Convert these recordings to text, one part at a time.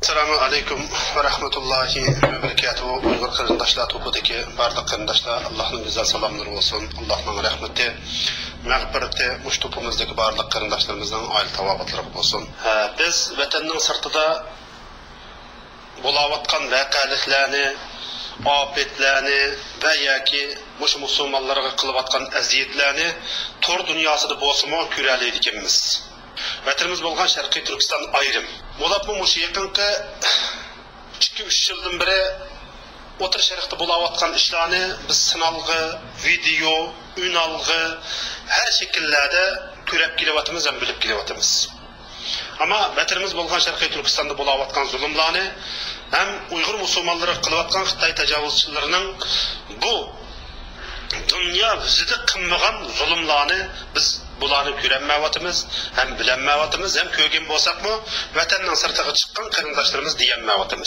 Assalamu alaikum ve rahmetullahi ve berekatuhu. Uyghur kırındaşlar topudaki bardak kırındaşlar Allah'ın güzel selamları olsun. Allah'ın rahmeti, mağfireti, muş topumuzdaki bardak kırındaşlarımızdan aile tavabatları olsun. Biz vatanın sırtıda bulavatkan vakaliklerini, afetlerini ve ya ki muş musulmanlara kılıvatkan eziyetlerini tor dünyasında bozma küreliydi kimimiz. Vatanımız bolgan Şarkı Türkistan ayrım. Bulap bu muş yakınki 2-3 yıldan beri Otur Şarkı'da bulavatkan işlerini biz sınalgı, video, ün algı, her şekillerde körep gilevatımız hem bilip gilevatımız. Ama vatanımız bolgan Şarkı Türkistan'da bulavatkan zulümlerini hem Uyghur musulmanları kılıvatkan Xitay tecavüzçilerinin bu dünya yüzüde kınmıgan zulümlerini biz bularni ko'ranmayotimiz, hem bilinmayotimiz, hem ko'rgan bo'lsakmi, vatanning sirtiga chiqqan qarindoshlarimiz deyanmayotimiz.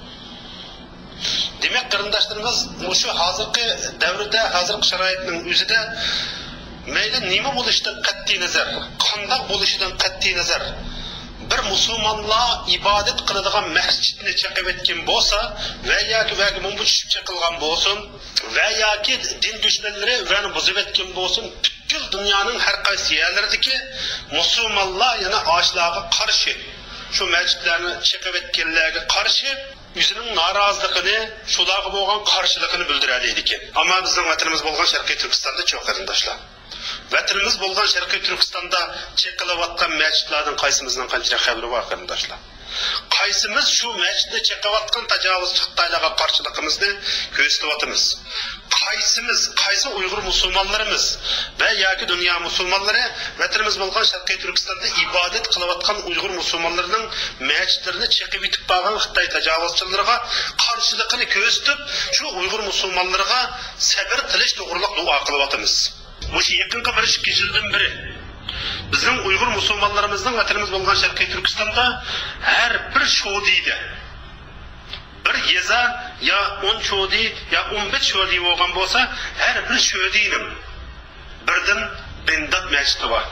Demak, qarindoshlarimiz shu hozirgi davrda, hozirgi sharoitning o'zida mayli nima bo'lishidan qat'iy nazar, qanday bo'lishidan qat'iy nazar bir musulmonlar ibodat qiladigan masjidni chaqib etgan bo'lsa va yoki bunga tushib chaqilgan bo'lsin va yoki din dushmanlari uni buzib etgan bo'lsin, bütün dünyanın her qaysi yerlerdeki musulmonlar yana ağaçlarga qarshi, şu masjidlarni chaqib etganlarga qarshi o'zining noroziligini, shularga bo'lgan qarshiligini bildiradi ekan. Ammo bizning vatanimiz bo'lgan Sharqiy Turkistonda cho'q qarindoshlar. Vatanimiz bo'lgan Sharqiy Turkistonda cheqilayotgan masjidlardan qaysimizning qancha xabari bor qarindoshlar? Qaysimiz şu masjidda cheqilayotgan tajovuzchi Xitoylarga qarshiligimizni ko'rsatyapmiz? Qaysi Uyghur musulmonlarimiz ve yoki dünya musulmonlari vatanimiz bo'lgan Sharqiy Turkistonda ibodat qilayotgan Uyghur musulmonlarining masjidlarini chaqib yetib qolgan Xitoy tajovuzchilariga qarshiligini ko'rsatib, shu Uyghur musulmonlariga sabr tilish to'g'riliq duo qilyapmiz. Bu yaqinqi 1-2 yildan beri bizning Uyghur musulmonlarimizning vatanimiz bo'lgan Sharqiy Turkistonda har bir shodiyda bir yeza ya 10 şodi ya 15 şodi bo'lgan bo'lsa, har bir şodining birdan bendat masjidi bor.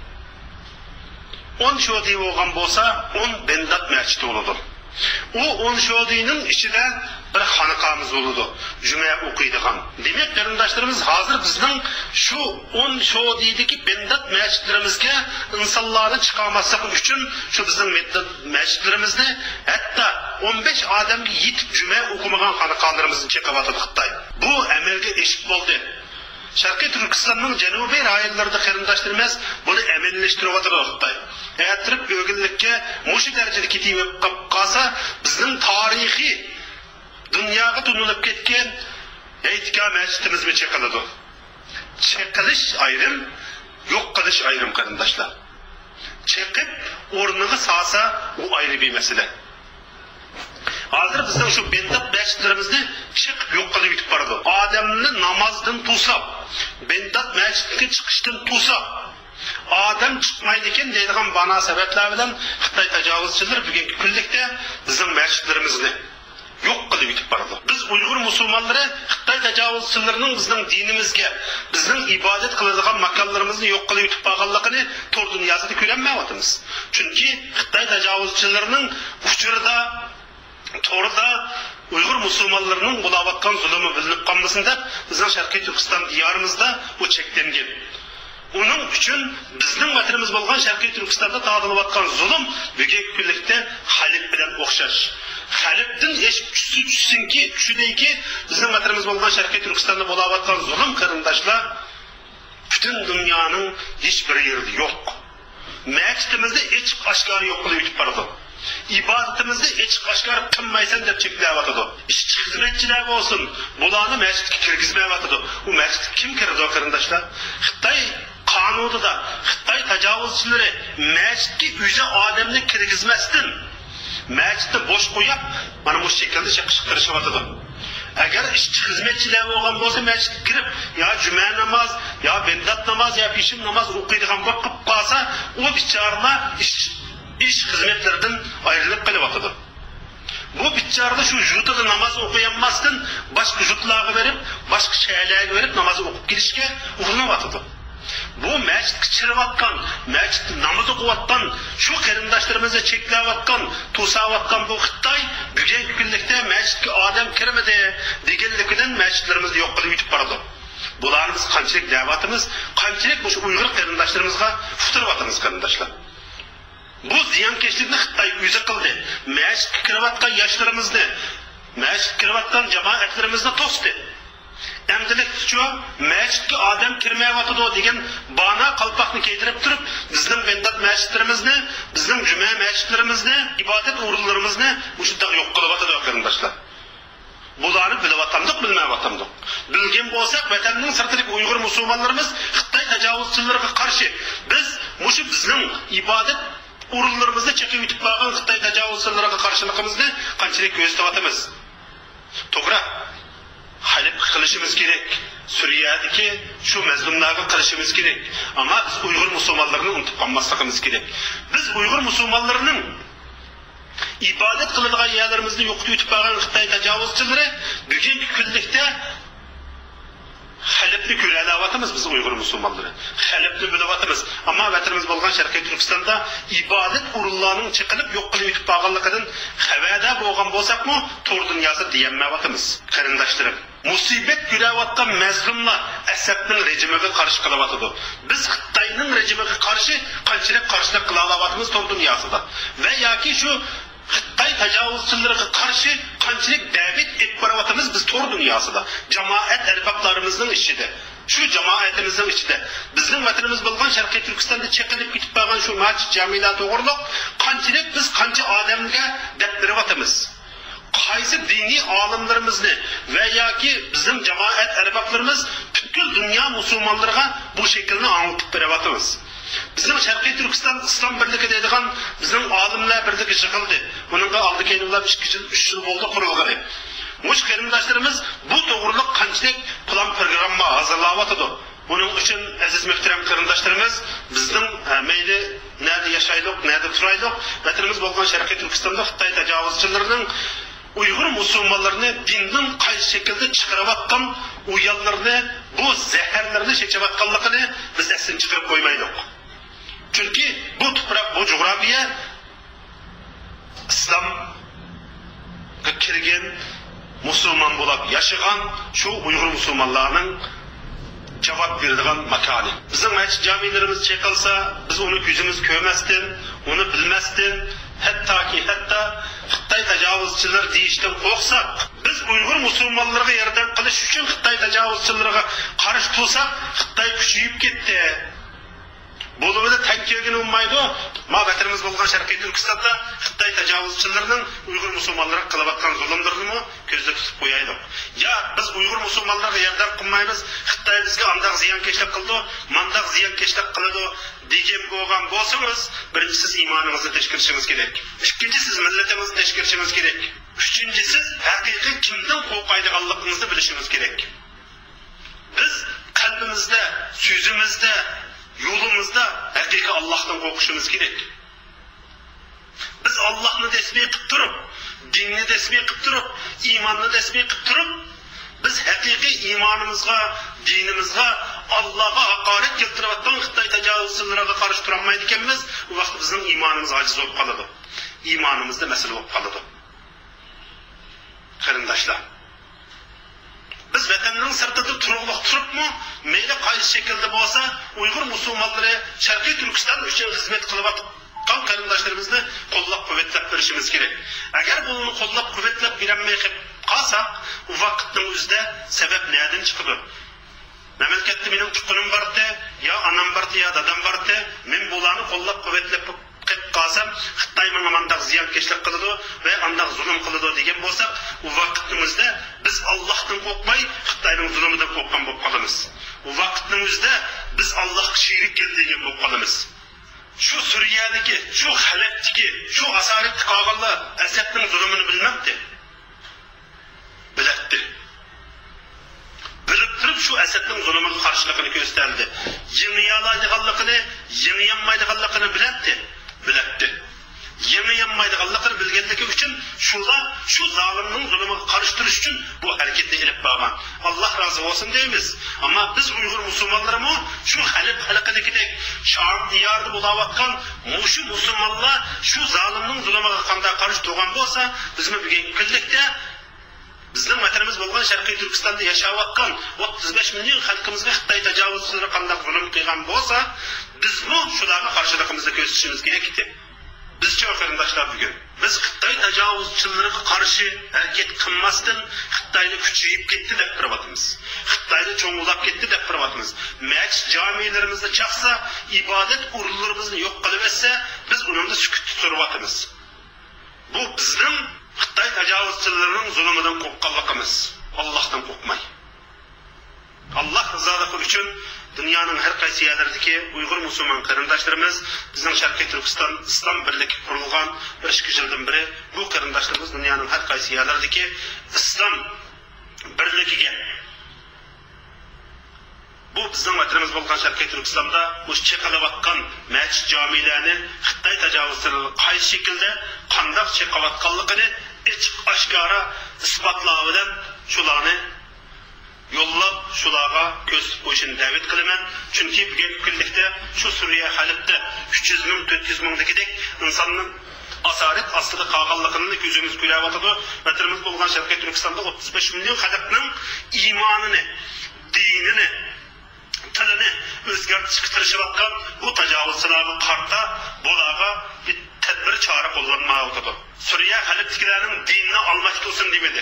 10 şodi bo'lgan bo'lsa, 10 bendat masjidi bo'ladi. O 10 şodining ichida bir xonaqamiz bo'ladi, juma o'qiydigan. Demak, qarindoshlarimiz hozir bizning shu 10 shodidagi bendat masjidlarimizga insonlarni chiqarmaslik uchun shu bizning masjidlarimizni hatto 15 odamga yetib juma o'qimagan xonaqalarimizni chiqarib Xitoy. Bu amalga eshik bo'ldi. Sharqiy Turkistonning janubiy rayonlarida qarindoshlarimiz buni amallashtiryapti Xitoy. Aytirib o'g'illikka mushi darajada ketib qolsa, bizning tarixiy dunyoga tunilib ketgan Aytgan masjidimiz mi çekiladi? Çekilish ayrim, yo'q qilish ayrim qarindoshlar. Çekib o'rniga solsa, u ayrı bir mesele. Hozir bizning shu bendat masjidlarimizni chiqib yo'q qilib yetib boradi. Odamni namozdan to'sab, bendat masjidga chiqishdan to'sab, odam chiqmaydi ekan deydigan bana sabablar bilan Xitoy tajovuzchilari bugungi kunlikda bizning masjidlarimizni yo'q qilib yetib boradi. Biz Uyg'ur musulmonlari Xitoy tajovuzchilarining bizning dinimizga, bizning ibodat qiladigan makonlarimizni yo'q qilib yetib borganligini tor dunyosida ko'rmayapmiz. Chunki Xitoy tajovuzchilarining uchurda torda Uyghur musulmonlarining bo'layotgan zulmi bilinib qolmasin deb bizning Sharqiy Turkiston diyorimizda o cheklangan. Onun uchun bizning vatanimiz bo'lgan Sharqiy Turkistonda taqdilayotgan zulm bugungi kunlikda Halib bilan o'xshash. Halibdan hech tushsinki, shudayki bizning vatanimiz bo'lgan Sharqiy Turkistonda bo'layotgan zulm qarindoshlar butun dunyoning hech bir yerida yo'q. Masjidimizda hech oshkor yo'q qilib yetib boradi. İbadetimizni hech oshkor qilmaysan deb cheklayotdi. Ishchi xizmatchilar bo'lsin, bularni masjidga kirgizmayotdi. U masjidga kim kiradi qarindoshlar? Xitoy qonunida Xitoy tajovuzchilari masjidga o'zi odamni kirgizmasdan masjidni bo'sh qo'yib, mana bu shaklda chiqishyapti. Agar ishchi xizmatchilar bo'lgan bo'lsa, masjidga kirib, yo juma namoz, yo bendat namoz, yo peshim namoz o'qiydigan bo'lib qolsa, u bichorlar ish xizmatlardan ayrilib qolyapti. Bu bichorlar shu jutida namoz o'qiyanmasdan boshqa jutlarga berib, boshqa shaylarga berib namoz o'qib kelishga urinyapti. bu masjidga chirayotgan, masjid namoz o'qiyotgan, shu qarindoshlarimizni cheklayotgan, to'sayotgan bu Xitoy bugungi kunlikda masjidga odam kirmadi deganligidan masjidlarimizni yo'q qilib yutib boradi. Bularni biz qanchalik da'vatimiz, qanchalik bu Uyg'ur qarindoshlarimizga futuryapmiz qarindoshlar. Bu ziyonkashlikni Xitoy o'zi qildi. Masjidga kirayotgan yoshlarimizni, masjidga kirayotgan jamoatlarimizni to'sdi. Emdilik şu, masjidga odam kirmayotdi degan bana qalpoqni keltirib turib, bizning bendat masjidlarimizni, bizning juma masjidlarimizni, ibodat o'rinlarimizni shunday yo'q qilyotdi qarindoshlar. Bularni bilyapmiz, bilmayapmiz. Bilgan bo'lsak, vatanning sirtidagi Uyg'ur musulmonlarimiz Xitoy tajovuzchilariga qarshi biz bizning ibodat o'rinlarimizni chekib yutib qolgan Xitoy tajovuzchilariga qarshiligimizni qanchalik ko'rsatyapmiz. To'g'ri. Halep qilishimiz kerak. Suriyadagi shu mazlumlarga qilishimiz kerak. Ammo biz Uyg'ur musulmonlarini unutib qolmasligimiz kerak. Biz Uyg'ur musulmonlarining ibodat qiladigan yerlarimizni yo'qotib yutib qolgan Xitoy tajovuzchilari bugungi kunlikda Halepni ko'ralayapmiz biz Uyg'ur musulmonlari. Halepni bilyapmiz. Ammo vatanimiz bo'lgan Sharqiy Turkistonda ibodat o'rinlarining chiqilib yo'q qilib yutib qolganligidan xabarda bo'lgan bo'lsak-mu, to'r dunyosi deyolmayapmiz. Qarindoshlarim, musibat ko'rayotgan mazlumlar Asadning rejimiga qarshi qilyapti. Biz Xitoyning rejimiga qarshi qanchalik qarshilik qila olayapmiz to'r dunyosida. Va yoki shu Xitoy tajovuzchilariga qarshi qanchalik da'vat etib boryapmiz biz to'r dunyosida. Jamoat arboblarimizning ichida, shu jamoatimizning ichida bizning vatanimiz bo'lgan Sharqiy Turkistonda chekilib ketib qolgan shu masjid jamilar to'g'riliq qanchalik biz qancha odamga deb beryapmiz. Qaysi diniy olimlarimizni va yoki bizning jamoat arboblarimiz butkul dunyo musulmonlariga bu shaklni anglitib beryapmiz. Bizim Sharqiy Turkiston islom birligi deydigan bizning olimlar birligi yig'ildi. Buningga oldi kelinglar 3 yil bo'ldi qurilgani. Mush qarindoshlarimiz bu to'g'riliq qanchalik plan programma hazırlayapti. Buning uchun aziz muhtaram qarindoshlarimiz bizning mayli nerede yashaylik, nerede turaylik, vatanimiz bo'lgan Sharqiy Turkistonda Xitoy tajovuzchilarining Uyg'ur musulmonlarini dindan qaysi shaklda chiqarayotgan uyallarni, bu zaharlarni chechayotganligini biz aslan chiqarib qo'ymaylik. Çünkü bu toprak, bu coğrafya İslam'a kirgen, Müslüman bulup yaşayan şu Uyghur Müslümanlarının cevap verdiğin makanı. Bizim mescid camilerimiz çekilse, biz onu yüzümüz görmezden, onu bilmezden, hatta Xitoy tajovuzchilar deyishdan qo'rqsak, biz Uyg'ur musulmonlarga yordam qilish uchun Xitoy tajovuzchilariga qarshi tursak, Xitoy kuchayib ketdi. Bo'libida tankiyaga olmaydi. Ma vatanimiz bo'lgan Sharqiy Turkistonda Xitoy tajovuzchilarining Uyg'ur musulmonlarga qilayotgan zulmlarini ko'zda tutib qo'yaylik. Ya biz Uyg'ur musulmonlarga yordam qilmaymiz, Xitoy bizga andaq ziyonkashlik qildi, mandaq ziyonkashlik qiladi degan bo'lgan bo'lsangiz, birinchi siz iymoningizni tashkirishingiz kerak. Ikkinchi siz millatimizni tashkirishingiz kerak. Uchinchi siz haqiqiy kimdan qo'rqaydiganligingizni bilishingiz kerak. Biz qalbimizda, so'zimizda, yolumuzda haqiqiy Allohdan qo'rqishimiz kerak. Biz Allohni tasbih qilib turib, dinni tasbih qilib turib, iymonni tasbih qilib turib, biz haqiqiy iymonimizga, dinimizga, Allohga haqorat keltirayotgan Xitoy tajovuzchilariga qarshi tura olmaydi ekanmiz. U vaqt bizning iymonimiz ojiz bo'lib qoladi. Iymonimizda masala bo'lib qoladi. Qarindoshlar, biz vatanning sirtida turibmi, mayli qaysi shaklda bo'lsa, Uyg'ur musulmonlari Sharqiy Turkiston uchun xizmat qilayotgan qarindoshlarimizni qo'llab-quvvatlab berishimiz kerak. Agar buni qo'llab-quvvatlab bermay qolsak, u vaqtning o'zida sabab nereden chiqadi? Mamlakatda mening tuqqanim bordi, yo anam bordi, yo dadam bordi, men bularni qo'llab-quvvatlab qilib qolsam, Xitoy menga mandaq ziyonkashlik qiladi va andaq zulm qiladi degan bo'lsak, u vaqtimizda biz Allohdan qo'rqmay, Xitoyning zulmidan qo'rqqan bo'lib qolamiz. U vaqtimizda biz Allohga sherik keldigan bo'lib qolamiz. Shu Suriyadagi, shu Halepdagi, shu asoratda qolganlar Asadning zulmini bilmabdi. Bilatdi. Bilib turib shu Asadning zulmiga qarshiligini ko'rsatdi. Yengiyalaydiganligini, yengiyanmaydiganligini bilatdi. Yengiyanmaydiganligini bilganligi uchun shular shu şu zalimning zulmiga qarshi turish uchun bu harakatni ilib borgan. Alloh rozi bo'lsin deymiz. Ammo biz Uyg'ur musulmonlarimi shu Halib halqidagidek Sham diyorida bo'layotgan mushu musulmonlar shu zalimning zulmiga qanday qarshi turgan bo'lsa, bizmi bugungi kunlikda bizning vatanimiz bo'lgan Sharqiy Turkistonda yashayotgan 35 million xalqimizga Xitoy tajovuzchilari qanday zulm qilgan bo'lsa, bizmi shularga qarshiligimizni ko'rsatishimiz kerak edi. Bizcha qarindoshlar bugun biz Xitoy tajovuzchilariga qarshi harakat qilmasdan Xitoyni kuchayib ketdi deb turibmiz. Xitoyni cho'ng'ulab ketdi deb turibmiz. Masjid jamilarimizda chaqsa, ibodat o'rinlarimizni yo'q qilib etsa, biz uningda sukut tutyapmiz. Bu bizning Xitoy tajovuzchilarining zulmidan qo'rqqanligimiz. Allohdan qo'rqmay. Allah rızalығы üçün dünyanın her qaysi yerlerdeki Uyghur musulman qarindoshlarimiz bizning Sharqiy Turkiston İslam birligi qurilgan 1-2 yildan beri bu qarindoshlarimiz dünyanın her qaysi yerlerdeki İslam birligiga bu bizning vatanimiz bo'lgan Sharqiy Turkistonda o'sha qilayotgan masjid jamilarni Xitoy tajovuzchilari qaysi shaklda qanday chiqayotganligini ochiq oshkora isbotlavidan shularni yollab shularga ko'z qo'yishni da'vat qilaman. Chunki bugungi kunlikda shu Suriya Halibda 300 ming 400 mingdagidek insonning asorat ostida qolganligini ko'zimiz ko'ryapti. Vatanimiz bo'lgan Sharqiy Turkistonda 35 million xalqning iymonini, dinini, tilini o'zgartirishga tirishayotgan bu tajovuzchilarga qarta bularga bir tadbir chora qo'llanmayapti. Suriya Halibdagilarning dinini almashtirib olsin demadi.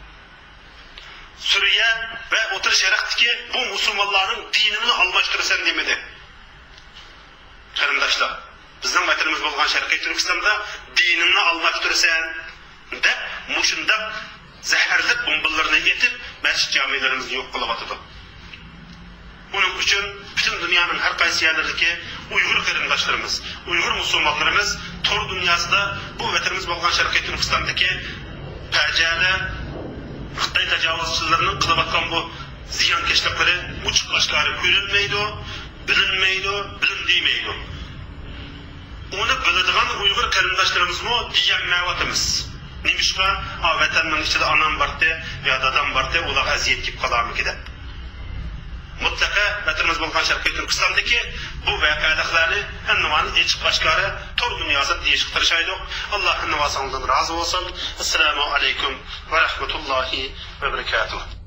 Suriye ve O'rta Sharqdagi bu musulmonlarning dinini almashtirsan demedi. Qarindoshlar, bizning vatanimiz bo'lgan Sharqiy Turkistonda dinini almashtirsan deb mushunda zaharli bombalarni yetib, masjid jamilarimizni yo'q qilyapti. Buning uchun butun dunyoning har qaysi yerlaridagi Uyg'ur qarindoshlarimiz, Uyg'ur musulmonlarimiz tor dunyosida bu vatanimiz bo'lgan Sharqiy Turkistondagi fajialar Xitoy tajovuzchilarining qilayotgan bu ziyonkashliklari ochiq oshkora ko'rinmaydi, bilinmaydi, bilinmaydi. Uni biladigan Uyg'ur qarindoshlarimizmi deganmayotimiz. Nimishqa vatanning ichida onam borda yo dadam borda ularga aziyat kelib qolarmikida. Mutlaka vatanimiz bo'lgan Sharqiy Turkistondagi bu voqealarni hammasini ochiq oshkora tor dunyosida deyishga tirishaydi. Alloh hammasingizdan rozi bo'lsin. Assalomu alaykum va rahmatullohi va barakatuh.